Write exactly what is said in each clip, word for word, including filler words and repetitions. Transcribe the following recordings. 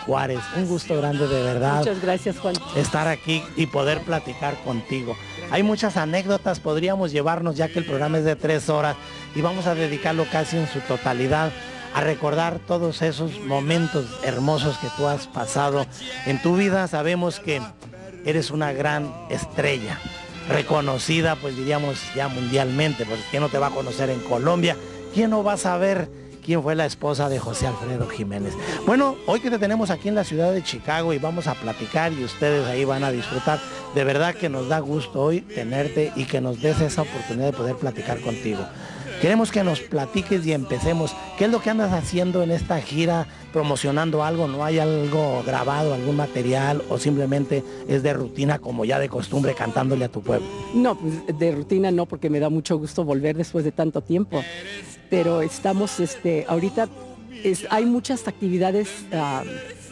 Juárez. Un gusto grande, de verdad. Muchas gracias, Juan. Estar aquí y poder platicar contigo. Hay muchas anécdotas, podríamos llevarnos, ya que el programa es de tres horas y vamos a dedicarlo casi en su totalidad a recordar todos esos momentos hermosos que tú has pasado en tu vida. Sabemos que eres una gran estrella, reconocida, pues diríamos ya mundialmente, porque ¿quién no te va a conocer en Colombia? ¿Quién no va a saber quién fue la esposa de José Alfredo Jiménez? Bueno, hoy que te tenemos aquí en la ciudad de Chicago y vamos a platicar y ustedes ahí van a disfrutar, de verdad que nos da gusto hoy tenerte y que nos des esa oportunidad de poder platicar contigo. Queremos que nos platiques y empecemos. ¿Qué es lo que andas haciendo en esta gira? ¿Promocionando algo? ¿No hay algo grabado, algún material? ¿O simplemente es de rutina, como ya de costumbre, cantándole a tu pueblo? No, pues de rutina no, porque me da mucho gusto volver después de tanto tiempo. Pero estamos, este, ahorita es, hay muchas actividades uh,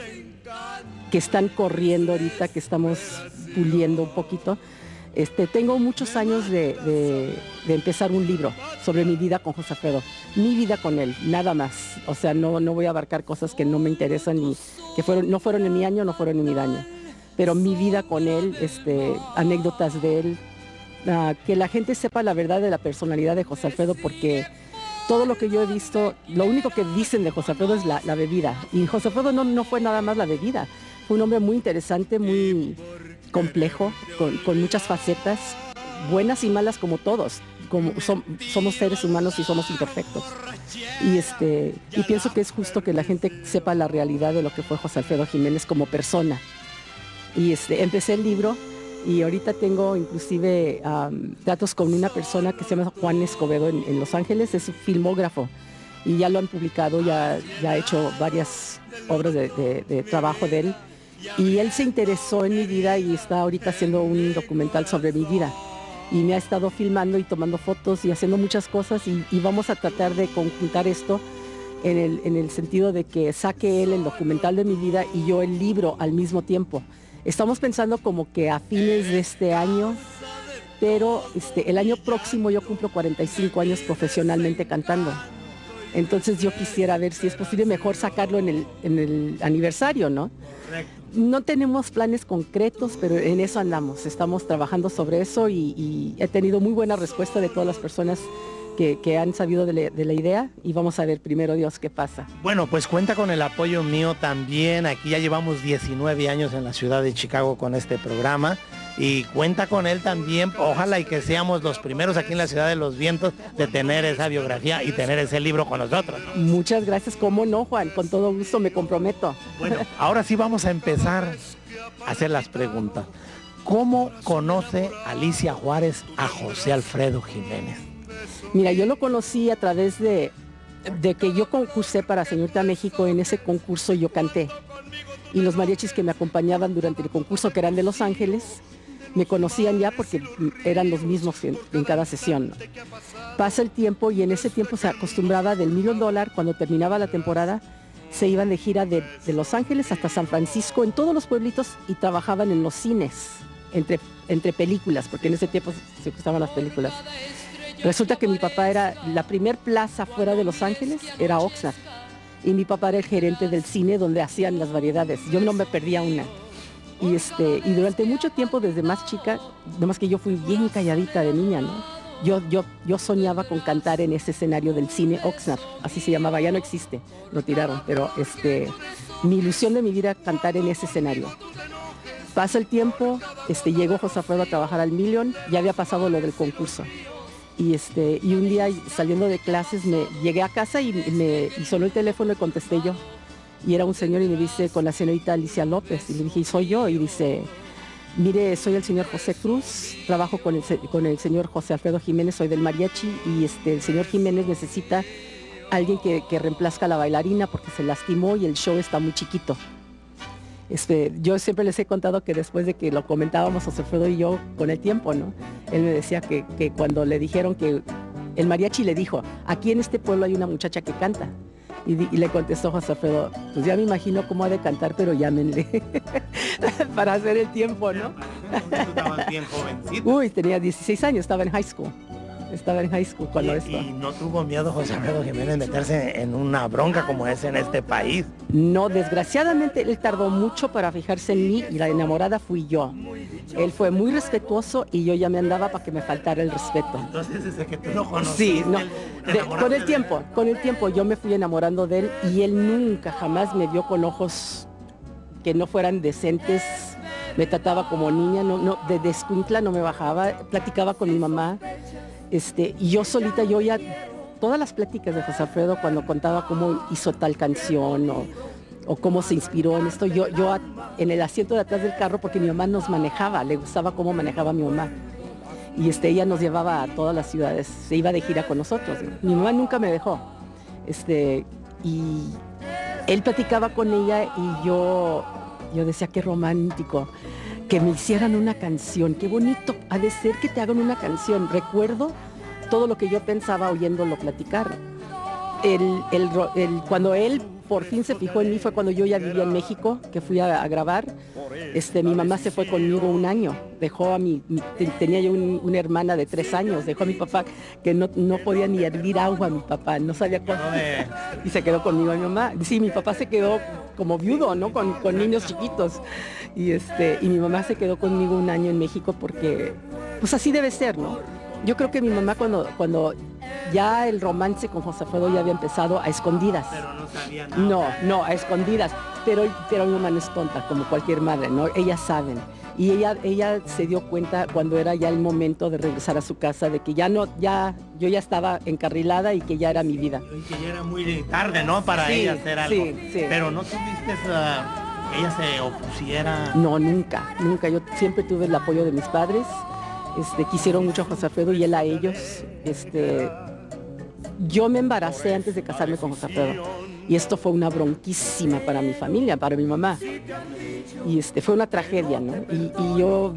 que están corriendo ahorita, que estamos puliendo un poquito. Este, tengo muchos años de, de, de empezar un libro sobre mi vida con José Alfredo, mi vida con él, nada más. O sea, no, no voy a abarcar cosas que no me interesan y que fueron, no fueron en mi año, no fueron en mi daño. Pero mi vida con él, este, anécdotas de él, uh, que la gente sepa la verdad de la personalidad de José Alfredo, porque todo lo que yo he visto, lo único que dicen de José Alfredo es la, la bebida. Y José Alfredo no, no fue nada más la bebida, fue un hombre muy interesante, muy complejo, con, con muchas facetas, buenas y malas como todos, como som, somos seres humanos y somos imperfectos. Y, este, y pienso que es justo que la gente sepa la realidad de lo que fue José Alfredo Jiménez como persona. Y este, empecé el libro y ahorita tengo inclusive um, datos con una persona que se llama Juan Escobedo en, en Los Ángeles, es un filmógrafo y ya lo han publicado, ya, ya ha hecho varias obras de, de, de trabajo de él. Y él se interesó en mi vida y está ahorita haciendo un documental sobre mi vida. Y me ha estado filmando y tomando fotos y haciendo muchas cosas y, y vamos a tratar de conjuntar esto en el, en el sentido de que saque él el documental de mi vida y yo el libro al mismo tiempo. Estamos pensando como que a fines de este año, pero este, el año próximo yo cumplo cuarenta y cinco años profesionalmente cantando. Entonces yo quisiera ver si es posible mejor sacarlo en el, en el aniversario, ¿no? No tenemos planes concretos, pero en eso andamos. Estamos trabajando sobre eso y, y he tenido muy buena respuesta de todas las personas que, que han sabido de la, de la idea y vamos a ver primero Dios qué pasa. Bueno, pues cuenta con el apoyo mío también. Aquí ya llevamos diecinueve años en la ciudad de Chicago con este programa y cuenta con él también. Ojalá y que seamos los primeros aquí en la Ciudad de los Vientos de tener esa biografía y tener ese libro con nosotros, ¿no? Muchas gracias. ¿Cómo no, Juan? Con todo gusto, me comprometo. Bueno, ahora sí vamos a empezar a hacer las preguntas. ¿Cómo conoce Alicia Juárez a José Alfredo Jiménez? Mira, yo lo conocí a través de, de que yo concursé para Señorita México. En ese concurso yo canté. Y los mariachis que me acompañaban durante el concurso, que eran de Los Ángeles, me conocían ya porque eran los mismos en, en cada sesión, ¿no? Pasa el tiempo y en ese tiempo se acostumbraba del Million Dollar, cuando terminaba la temporada, se iban de gira de, de Los Ángeles hasta San Francisco, en todos los pueblitos, y trabajaban en los cines, entre, entre películas, porque en ese tiempo se gustaban las películas. Resulta que mi papá era, la primer plaza fuera de Los Ángeles era Oxnard, y mi papá era el gerente del cine donde hacían las variedades. Yo no me perdía una. Y, este, y durante mucho tiempo, desde más chica, nomás que yo fui bien calladita de niña, ¿no? Yo, yo, yo soñaba con cantar en ese escenario del cine Oxnard, así se llamaba, ya no existe, lo tiraron, pero este, mi ilusión de mi vida era cantar en ese escenario. Pasa el tiempo, este, llegó José Alfredo a trabajar al Million, ya había pasado lo del concurso. Y, este, y un día saliendo de clases me llegué a casa y, me, y sonó el teléfono y contesté yo. Y era un señor y me dice, con la señorita Alicia López. Y le dije, soy yo. Y dice, mire, soy el señor José Cruz, trabajo con el, con el señor José Alfredo Jiménez, soy del mariachi. Y este, el señor Jiménez necesita alguien que, que reemplazca a la bailarina porque se lastimó y el show está muy chiquito. Este, yo siempre les he contado que después de que lo comentábamos José Alfredo y yo con el tiempo, ¿no? Él me decía que, que cuando le dijeron que el mariachi le dijo, aquí en este pueblo hay una muchacha que canta. Y, y le contestó José Alfredo, pues ya me imagino cómo ha de cantar, pero llámenle para hacer el tiempo, ¿no? Tú estabas bien jovencito. Uy, tenía dieciséis años, estaba en high school. estaba en high school cuando y, esto. ¿Y no tuvo miedo José Alfredo Jiménez meterse en una bronca como es en este país? No, desgraciadamente él tardó mucho para fijarse en mí y la enamorada fui yo. Él fue muy respetuoso y yo ya me andaba para que me faltara el respeto. Entonces, desde que tú lo conociste, sí, no, de, con el tiempo, de... con el tiempo yo me fui enamorando de él y él nunca jamás me vio con ojos que no fueran decentes. Me trataba como niña, no, no, de, de escuincla no me bajaba, platicaba con mi mamá, este, y yo solita, yo ya, todas las pláticas de José Alfredo cuando contaba cómo hizo tal canción o, o cómo se inspiró en esto, yo, yo en el asiento de atrás del carro, porque mi mamá nos manejaba, le gustaba cómo manejaba mi mamá. Y este, ella nos llevaba a todas las ciudades, se iba de gira con nosotros. Mi mamá nunca me dejó. Este, y él platicaba con ella y yo, yo decía, qué romántico, que me hicieran una canción, qué bonito ha de ser que te hagan una canción. Recuerdo todo lo que yo pensaba oyéndolo platicar. El, el, el, cuando él por fin se fijó en mí fue cuando yo ya vivía en México, que fui a, a grabar. Este, mi mamá se fue conmigo un año, dejó a mi, tenía yo un, una hermana de tres años, dejó a mi papá que no, no podía ni hervir agua, mi papá, no sabía cómo, y se quedó conmigo mi mamá. Sí, mi papá se quedó como viudo, ¿no? Con, con niños chiquitos, y, este, y mi mamá se quedó conmigo un año en México porque, pues así debe ser, ¿no? Yo creo que mi mamá cuando, cuando ya el romance con José Alfredo ya había empezado a escondidas. Pero no sabía nada. No, no, a escondidas. Pero, pero mi mamá no es tonta, como cualquier madre, ¿no? Ellas saben. Y ella, ella se dio cuenta cuando era ya el momento de regresar a su casa, de que ya no, ya, yo ya estaba encarrilada y que ya era mi vida. Y que ya era muy tarde, ¿no? Para sí, ella hacer algo. Sí, sí. Pero no tuviste uh, que ella se opusiera. No, nunca, nunca. Yo siempre tuve el apoyo de mis padres. Este, quisieron mucho a José Alfredo y él a ellos. Este, yo me embaracé antes de casarme con José Alfredo y esto fue una bronquísima para mi familia, para mi mamá. Y este, fue una tragedia, ¿no? Y, y yo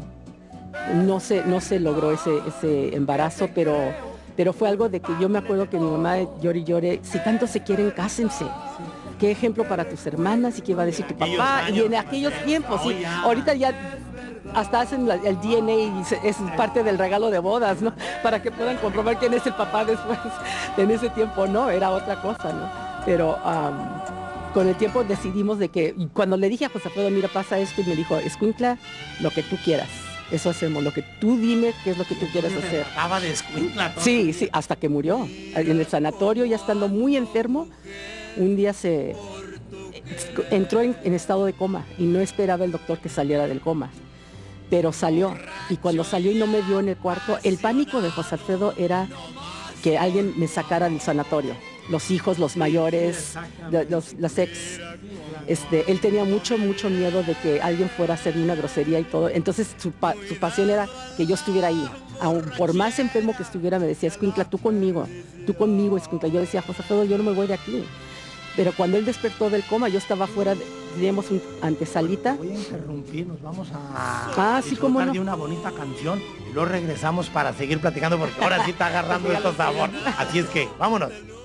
no se, no se logró ese, ese embarazo, pero, pero fue algo de que yo me acuerdo que mi mamá llore y llore, si tanto se quieren, cásense. Qué ejemplo para tus hermanas y qué va a decir tu papá. Y en aquellos tiempos, sí, ahorita ya hasta hacen la, el D N A y se, es parte del regalo de bodas, ¿no? Para que puedan comprobar quién es el papá después. En ese tiempo no, era otra cosa, ¿no? Pero um, con el tiempo decidimos de que, cuando le dije a José Alfredo, mira, pasa esto, y me dijo, escuincla, lo que tú quieras. Eso hacemos, lo que tú dime qué es lo que tú quieres hacer. Acaba de escuincla. Sí, sí, hasta que murió. En el sanatorio, ya estando muy enfermo, un día se entró en, en estado de coma y no esperaba el doctor que saliera del coma. Pero salió, y cuando salió y no me vio en el cuarto, el pánico de José Alfredo era que alguien me sacara del sanatorio. Los hijos, los mayores, los, las ex. Este, él tenía mucho, mucho miedo de que alguien fuera a hacerme una grosería y todo. Entonces su, pa, su pasión era que yo estuviera ahí. Aún por más enfermo que estuviera, me decía, escuincla, tú conmigo, tú conmigo, escuincla. Yo decía, José Alfredo, yo no me voy de aquí. Pero cuando él despertó del coma, yo estaba fuera, teníamos un antesalita. Voy a interrumpir, nos vamos a ah, sí, cómo no. de una bonita canción y luego regresamos para seguir platicando porque ahora sí está agarrando estos sabor. Así es que, vámonos.